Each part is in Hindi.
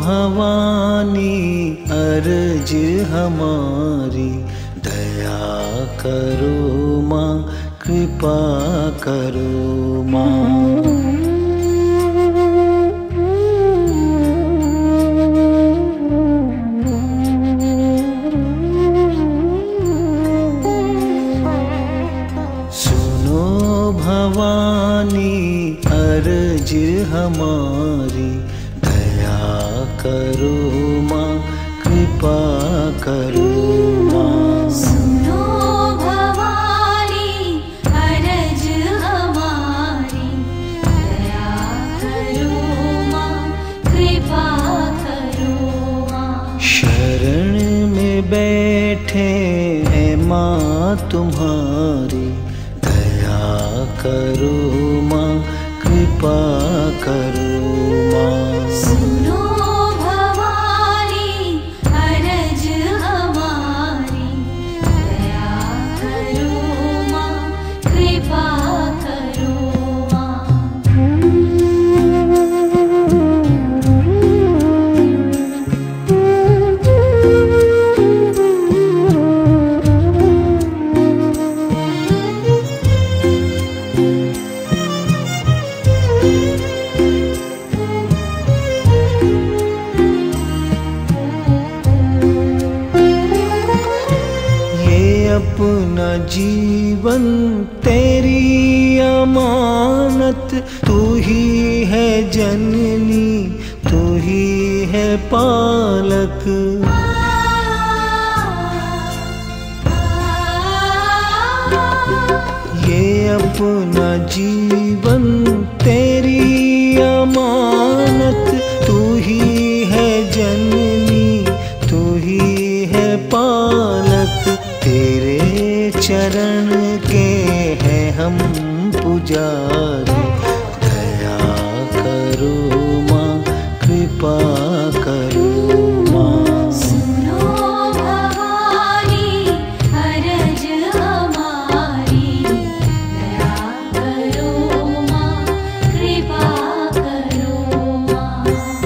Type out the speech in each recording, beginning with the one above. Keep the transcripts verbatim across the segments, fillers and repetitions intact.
भवानी अर्ज हमारी, दया करो माँ, कृपा करो माँ। भवानी अर्ज हमारी, दया करो माँ, कृपा करो माँ। सुनो भवानी अर्ज हमारी, दया करो माँ, कृपा करो माँ। शरण में बैठे हैं माँ तुम्हारी, करो माँ, कृपा करो माँ। सुनो भवानी अर्ज हमारी, दया करो माँ, कृपा करो माँ। अपना जीवन तेरी अमानत, तू ही है जननी, तू ही है पालक। ये अपना जीवन तेरी अमानत, तू ही है जननी, तू ही है पालक। तेरे चरण के हैं हम पुजारी, दया करो माँ, कृपा करो माँ। सुनो भवानी अर्ज हमारी, दया करो माँ, कृपा करो माँ।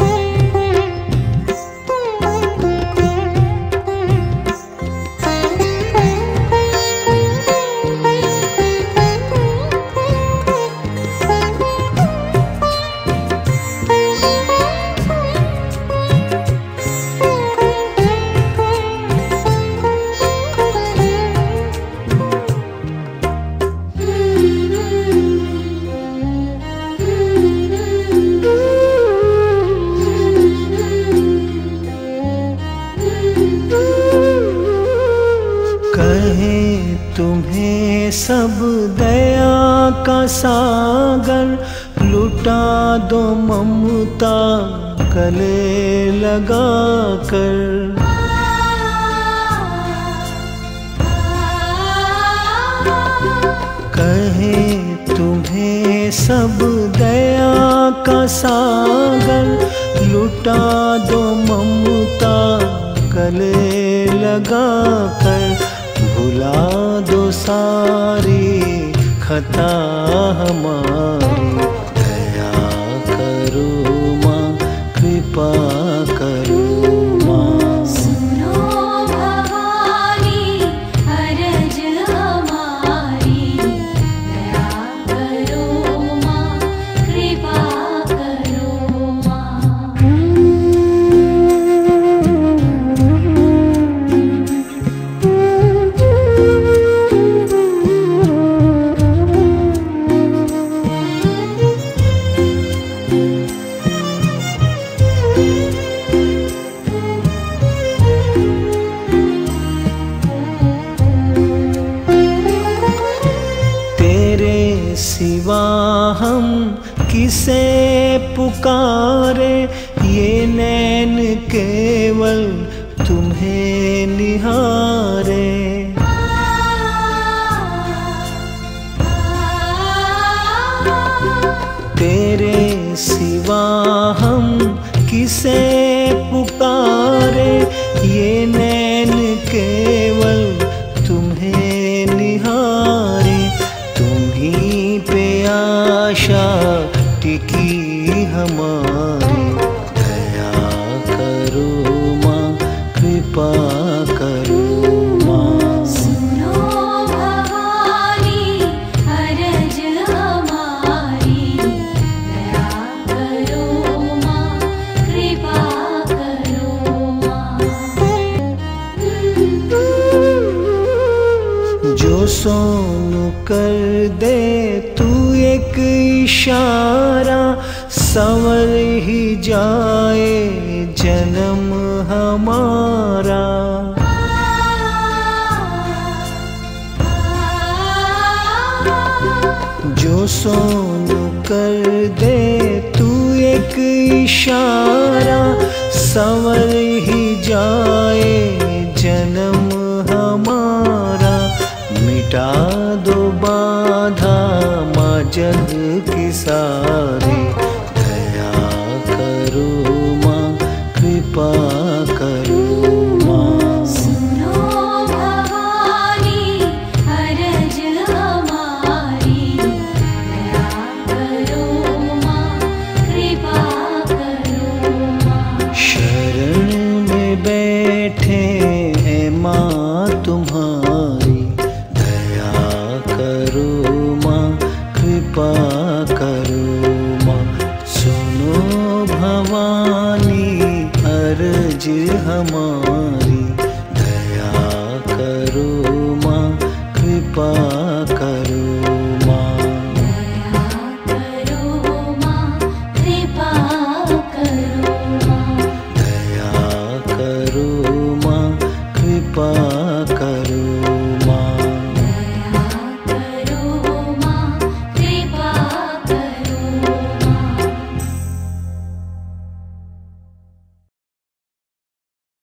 कहे तुम्हें सब दया का सागर, लुटा दो ममता गले लगा कर। कहे तुम्हें सब दया का सागर, लुटा दो ममता गले लगा कर। भुला दो सारी खता हमारी, दया करो माँ, कृपा करो माँ। सुनो भवानी अर्ज हमारी, दया करो माँ, कृपा करो माँ। सिवा हम किसे पुकारे, ये नैन केवल तुम्हें निहारे। तेरे सिवा हम किसे पुकारे, ये नैन केवल तुम्हें निहारे। तुम्हीं पे आशा टिकी हमारी, दया सोनू कर दे तू एक इशारा, संवर ही जाए जन्म हमारा। जो सोनू कर दे तू एक इशारा, संवर ही जाए जन्म हमारा। मिटा दो बाधा माँ जग की सारी,